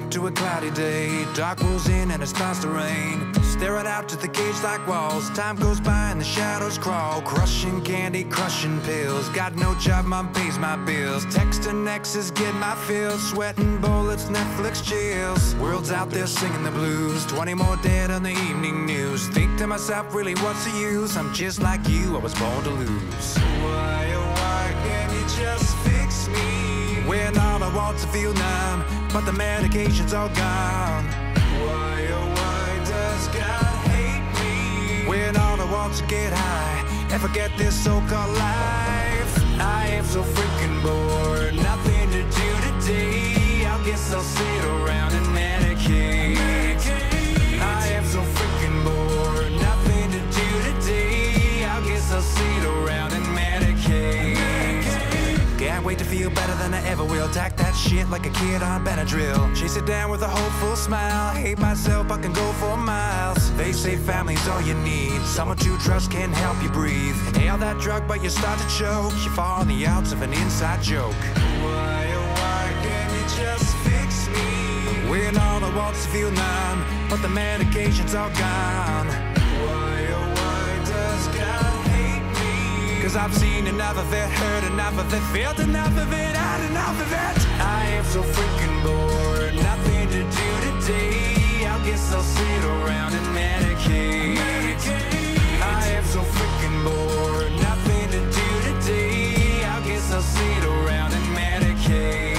up to a cloudy day. Dark rolls in and it starts to rain. Staring out to the cage like walls. Time goes by and the shadows crawl. Crushing candy, crushing pills. Got no job, mom pays my bills. Texting exes, get my fills. Sweating bullets, Netflix chills. World's out there singing the blues. 20 more dead on the evening news. Think to myself, really what's the use? I'm just like you, I was born to lose. Why, oh why can't you just fix me? When all I want to feel numb, but the medication's all gone. Why, oh why does God hate me? When all I want to get high and forget this so-called life. I am so freaking bored, nothing to do today. I guess I'll sit around and medicate. I am so freaking bored, nothing to do today. I guess I'll sit around and medicate. Can't wait to feel better than I ever will. Tack that shit like a kid on Benadryl. Chase it down with a hopeful smile. Hate myself, I can go for miles. They say family's all you need. Someone to trust can help you breathe. Inhale that drug but you start to choke. You fall on the outs of an inside joke. Why, oh why can't you just fix me? When all I want to feel numb, but the medication's all gone. Why, oh why does God hate me? Cause I've seen enough of it, heard enough of it, felt enough of it, had enough of it. I am so freaking bored, nothing to do today. I guess I'll sit around and medicate. I am so freaking bored, nothing to do today. I guess I'll sit around and medicate.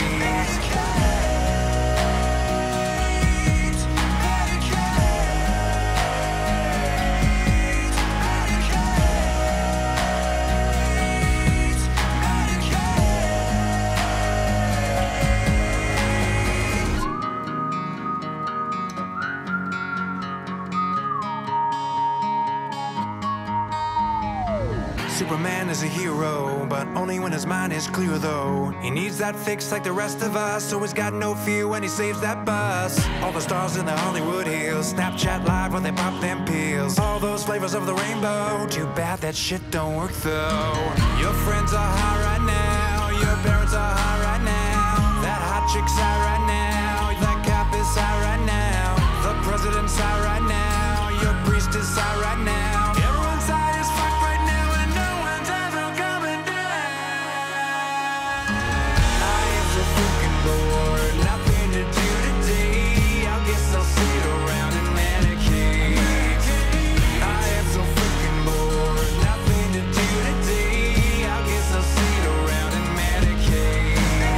Superman is a hero, but only when his mind is clear though. He needs that fix like the rest of us, so he's got no fear when he saves that bus. All the stars in the Hollywood Hills Snapchat live when they pop them pills. All those flavors of the rainbow, too bad that shit don't work though. Your friends are high right now, your parents are high right now. That hot chick's high right now, that cop is high right now. The president's high right now, your priest is high right now. Everyone's high as fuck right now and no one's ever coming down. I am so freaking bored, nothing to do today. I guess I'll sit around and medicate. I am so freaking bored, nothing to do today. I guess I'll sit around and medicate.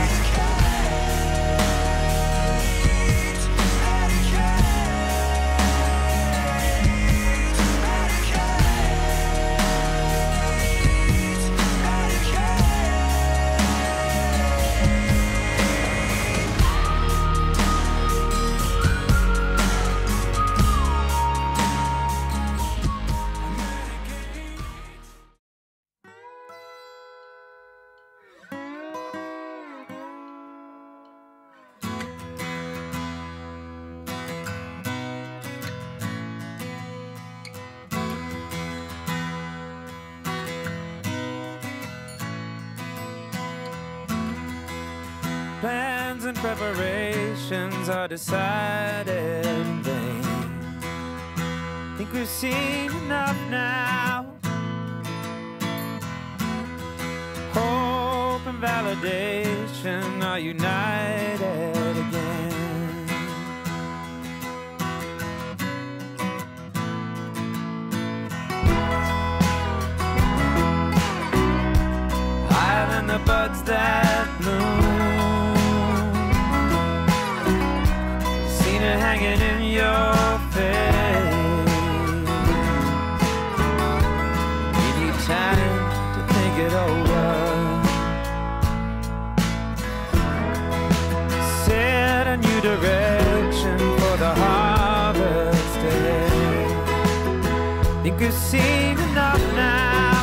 Plans and preparations are decided in vain. Think we've seen enough now. Hope and validation are united again. Higher than the buds that bloom, hanging in your face. Give you time to think it over. Set a new direction for the harvest ahead. Think we've seen enough now.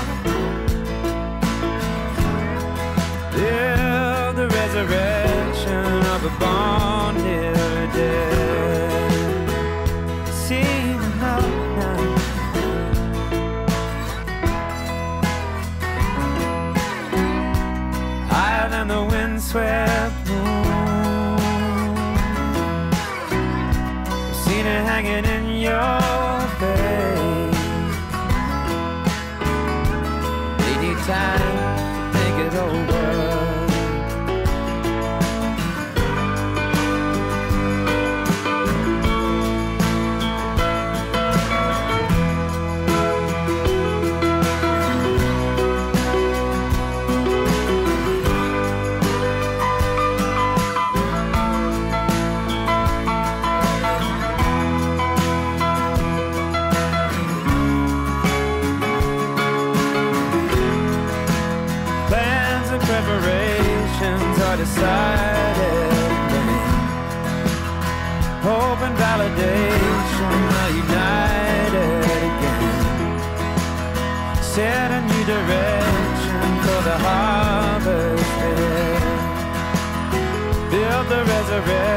Build the resurrection of a born near dead. Seen enough now. Higher than the windswept moon, decided again. Hope and validation are united again. Set a new direction for the harvest ahead. Build the resurrection